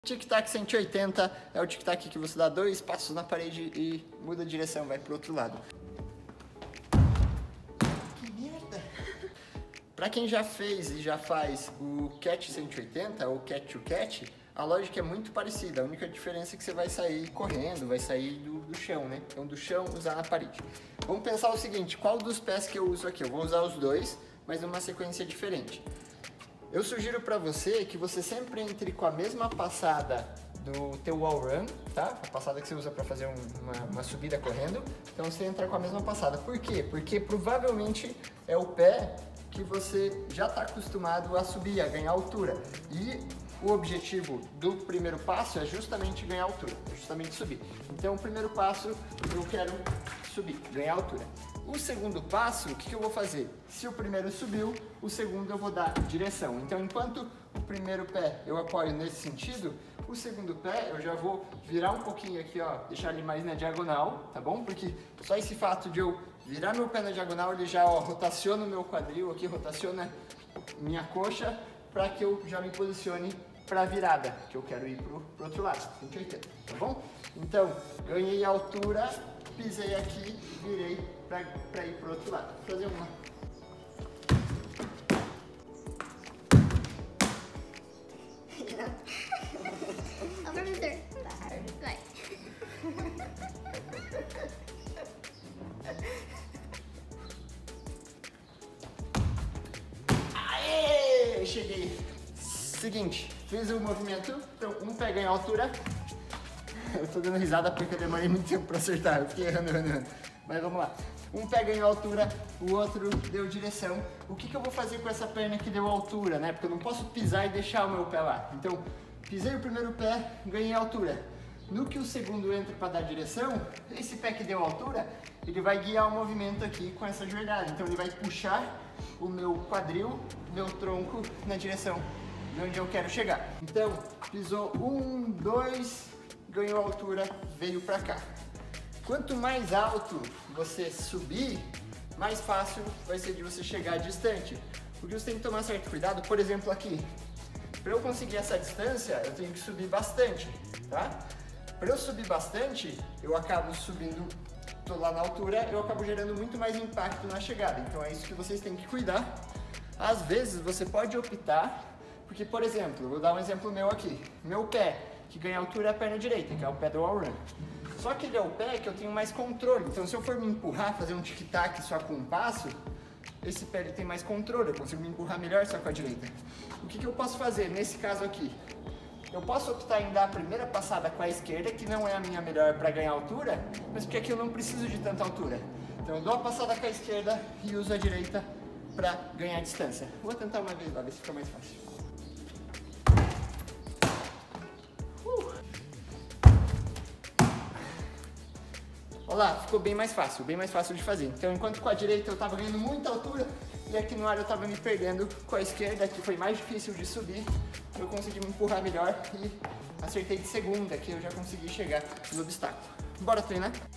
Tic-tac 180 é o tic-tac que você dá 2 passos na parede e muda a direção, vai pro outro lado. Que merda! Pra quem já fez e já faz o catch 180 ou catch to catch, a lógica é muito parecida. A única diferença é que você vai sair correndo, vai sair do chão, né? Então do chão usar na parede. Vamos pensar o seguinte, qual dos pés que eu uso aqui? Eu vou usar os dois, mas numa sequência diferente. Eu sugiro para você que você sempre entre com a mesma passada do teu wall run, tá? A passada que você usa para fazer uma subida correndo. Então você entra com a mesma passada. Por quê? Porque provavelmente é o pé que você já está acostumado a subir, a ganhar altura. E o objetivo do primeiro passo é justamente ganhar altura, é justamente subir. Então o primeiro passo eu quero subir, ganhar altura. O segundo passo, o que eu vou fazer? Se o primeiro subiu, o segundo eu vou dar direção. Então, enquanto o primeiro pé eu apoio nesse sentido, o segundo pé eu já vou virar um pouquinho aqui, ó, deixar ele mais na diagonal, tá bom? Porque só esse fato de eu virar meu pé na diagonal, ele já, ó, rotaciona o meu quadril aqui, rotaciona minha coxa, para que eu já me posicione para a virada, que eu quero ir pro outro lado, 180, tá bom? Então, ganhei altura, pisei aqui, virei para ir pro outro lado. Vou fazer uma. Ó, professor, vai. Aê! Cheguei. Seguinte, fiz o movimento, então um pé ganha altura. Eu tô dando risada porque eu demorei muito tempo para acertar, eu fiquei errando. Mas vamos lá. Um pé ganhou altura, o outro deu direção. O que eu vou fazer com essa perna que deu altura, né? Porque eu não posso pisar e deixar o meu pé lá. Então, pisei o primeiro pé, ganhei altura. No que o segundo entra para dar direção, esse pé que deu altura, ele vai guiar o movimento aqui com essa joelhada. Então ele vai puxar o meu quadril, meu tronco na direção de onde eu quero chegar. Então, pisou 1, 2, ganhou altura, veio para cá. Quanto mais alto você subir, mais fácil vai ser de você chegar distante. Porque você tem que tomar certo cuidado. Por exemplo, aqui, para eu conseguir essa distância, eu tenho que subir bastante, tá? Para eu subir bastante, eu acabo subindo, tô lá na altura, eu acabo gerando muito mais impacto na chegada. Então é isso que vocês têm que cuidar. Às vezes você pode optar, porque, por exemplo, vou dar um exemplo meu aqui. Meu pé que ganha altura é a perna direita, que é o pé do wall run. Só que ele é o pé que eu tenho mais controle. Então, se eu for me empurrar, fazer um tic-tac só com um passo, esse pé ele tem mais controle, eu consigo me empurrar melhor só com a direita. O que eu posso fazer nesse caso aqui? Eu posso optar em dar a primeira passada com a esquerda, que não é a minha melhor para ganhar altura, mas porque aqui eu não preciso de tanta altura. Então, eu dou a passada com a esquerda e uso a direita para ganhar distância. Vou tentar uma vez lá, ver se fica mais fácil. Olha lá, ficou bem mais fácil de fazer. Então, enquanto com a direita eu estava ganhando muita altura e aqui no ar eu estava me perdendo com a esquerda, que foi mais difícil de subir, eu consegui me empurrar melhor e acertei de segunda, que eu já consegui chegar no obstáculo. Bora treinar?